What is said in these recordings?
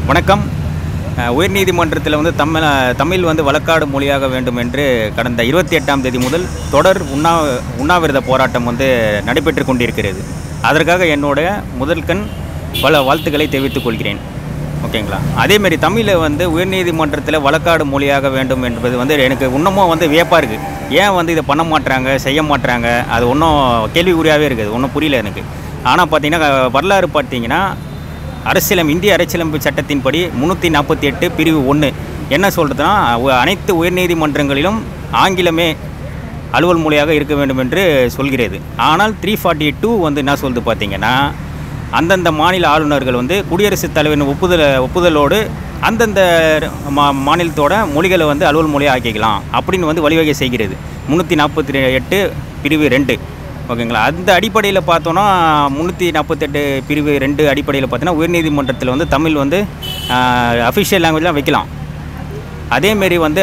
வணக்கம். உயர்நீதிமன்றத்தில் வந்து தமிழ் வந்து வழக்காடு மொழியாக வேண்டும் என்று கடந்த 28ஆம் தேதி முதல் தொடர் உண்ணாவிரத போராட்டம் வந்து நடைபெற்று கொண்டிருக்கிறது. அதற்காக என்னுடைய முதல்கண் பல வாழ்த்துக்களை தெரிவித்துக் கொள்கிறேன். ஓகேங்களா? அதேமாரி தமிழை வந்து உயர்நீதிமன்றத்தில் வழக்காடு மொழியாக வேண்டும் என்பது வந்து எனக்கு இன்னமும் வந்து வியப்பாக இருக்குது. ஏன் வந்து இதை பண்ண மாட்டுறாங்க, செய்ய மாட்டுறாங்க, அது ஒன்றும் கேள்விக்குறியாகவே இருக்குது. ஒன்றும் புரியல எனக்கு. ஆனால் பார்த்தீங்கன்னா வரலாறு பார்த்தீங்கன்னா இந்திய அரசியலமைப்பு சட்டத்தின்படி 348 பிரிவு 1 என்ன சொல்கிறதுனா, அனைத்து உயர்நீதிமன்றங்களிலும் ஆங்கிலமே அலுவல் மொழியாக இருக்க வேண்டும் என்று சொல்கிறது. ஆனால் 342 வந்து என்ன சொல்லுது பார்த்தீங்கன்னா, அந்தந்த மாநில ஆளுநர்கள் வந்து குடியரசுத் தலைவரின் ஒப்புதலோடு அந்தந்த மாநிலத்தோட மொழிகளை வந்து அலுவல் மொழியாக ஆக்கிக்கலாம் அப்படின்னு வந்து வழிவகை செய்கிறது 348 பிரிவு 2. ஓகேங்களா? அந்த அடிப்படையில் பார்த்தோன்னா 348 பிரிவு 2 அடிப்படையில் பார்த்தீங்கன்னா உயர்நீதிமன்றத்தில் வந்து தமிழ் வந்து அஃபிஷியல் லாங்குவேஜ்லாம் வைக்கலாம். அதேமாரி வந்து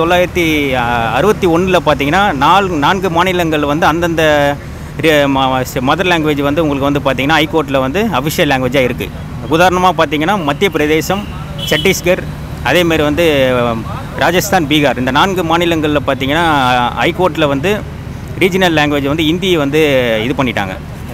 1961 பார்த்தீங்கன்னா 4 மாநிலங்கள் வந்து அந்தந்த மதர் லாங்குவேஜ் வந்து உங்களுக்கு வந்து பார்த்திங்கன்னா ஹைகோர்ட்டில் வந்து அஃபிஷியல் லாங்குவேஜாக இருக்குது. உதாரணமாக பார்த்திங்கன்னா மத்திய பிரதேசம், சத்தீஸ்கர், அதேமாரி வந்து ராஜஸ்தான், பீகார் இந்த 4 மாநிலங்களில் பார்த்திங்கன்னா ஹைகோர்ட்டில் வந்து ரீஜினல் லாங்குவேஜ் வந்து ஹிந்தியை வந்து இது பண்ணிட்டாங்க,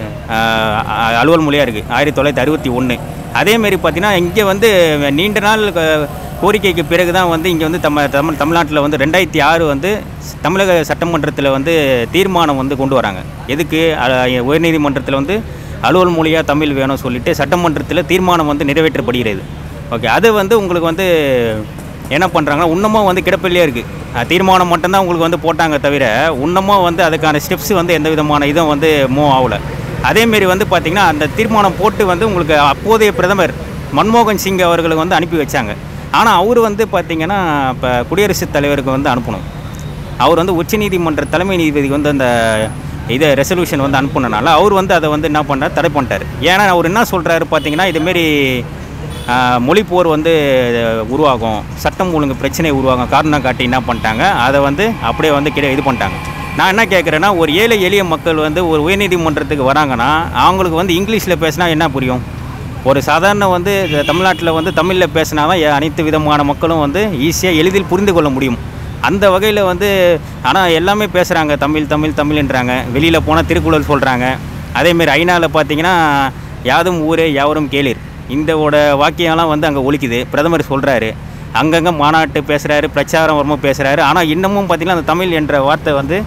அலுவல் மொழியாக இருக்குது 1961. அதேமாரி பார்த்திங்கன்னா இங்கே வந்து நீண்ட நாள் கோரிக்கைக்கு பிறகு தான் வந்து இங்கே வந்து தமிழ்நாட்டில் வந்து 2006 வந்து தமிழக சட்டமன்றத்தில் வந்து தீர்மானம் வந்து கொண்டு வராங்க. எதுக்கு? உயர்நீதிமன்றத்தில் வந்து அலுவல் மொழியாக தமிழ் வேணும்னு சொல்லிட்டு சட்டமன்றத்தில் தீர்மானம் வந்து நிறைவேற்றப்படுகிறது. ஓகே, அது வந்து உங்களுக்கு வந்து என்ன பண்ணுறாங்கன்னா இன்னமும் வந்து கிடப்பிலே இருக்குது. தீர்மானம் மட்டும்தான் உங்களுக்கு வந்து போட்டாங்க தவிர இன்னமும் வந்து அதுக்கான ஸ்டெப்ஸ் வந்து எந்த விதமான இதுவும் வந்து மூவ் ஆகலை. அதேமாரி வந்து பார்த்திங்கன்னா அந்த தீர்மானம் போட்டு வந்து உங்களுக்கு அப்போதைய பிரதமர் மன்மோகன் சிங் அவர்களுக்கு வந்து அனுப்பி வச்சாங்க. ஆனால் அவர் வந்து பார்த்திங்கன்னா இப்போ குடியரசுத் தலைவருக்கு வந்து அனுப்பணும். அவர் வந்து உச்சநீதிமன்ற தலைமை நீதிபதிக்கு வந்து அந்த இதை ரெசல்யூஷன் வந்து அனுப்புனனால அவர் வந்து அதை வந்து என்ன பண்ணார், தடை பண்ணிட்டார். ஏன்னா அவர் என்ன சொல்கிறாரு பார்த்திங்கன்னா, இதுமாரி மொழிப்போர் வந்து உருவாகும், சட்டம் ஒழுங்கு பிரச்சனை உருவாகும் காரணம் காட்டி என்ன பண்ணிட்டாங்க, அதை வந்து அப்படியே வந்து இது பண்ணிட்டாங்க. நான் என்ன கேட்குறேன்னா, ஒரு ஏழை எளிய மக்கள் வந்து ஒரு உயர்நீதிமன்றத்துக்கு வராங்கன்னா அவங்களுக்கு வந்து இங்கிலீஷில் பேசினா என்ன புரியும்? ஒரு சாதாரண வந்து தமிழ்நாட்டில் வந்து தமிழில் பேசினா தான் அனைத்து விதமான மக்களும் வந்து ஈஸியாக எளிதில் புரிந்து கொள்ள முடியும். அந்த வகையில் வந்து ஆனால் எல்லாமே பேசுகிறாங்க, தமிழ்ன்றாங்க. வெளியில் போனால் திருக்குறள் சொல்கிறாங்க. அதேமாரி ஐநாவில் பார்த்திங்கன்னா யாதும் ஊரே யாவரும் கேளீர் இந்தோட வாக்கியம்லாம் வந்து அங்கே ஒலிக்குது. பிரதமர் சொல்கிறாரு, அங்கங்கே மாநாட்டு பேசுகிறாரு, பிரச்சாரம் வரும்போது பேசுகிறாரு. ஆனால் இன்னமும் பார்த்திங்கன்னா அந்த தமிழ் என்ற வார்த்தை வந்து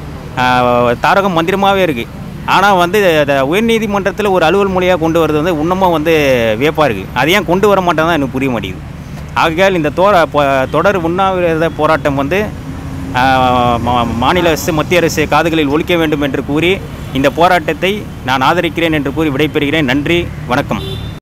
தாரக மந்திரமாகவே இருக்குது. ஆனால் வந்து உயர்நீதிமன்றத்தில் ஒரு அலுவல் மொழியாக கொண்டு வரது வந்து இன்னமும் வந்து வியப்பாக இருக்குது. அது ஏன் கொண்டு வர மாட்டேன் தான் எனக்கு புரிய மாட்டேங்குது. ஆகையால் இந்த தொடர் உண்ணாவிரத போராட்டம் வந்து மாநில அரசு, மத்திய அரசு காதுகளில் ஒலிக்க வேண்டும் என்று கூறி இந்த போராட்டத்தை நான் ஆதரிக்கிறேன் என்று கூறி விடைபெறுகிறேன். நன்றி, வணக்கம்.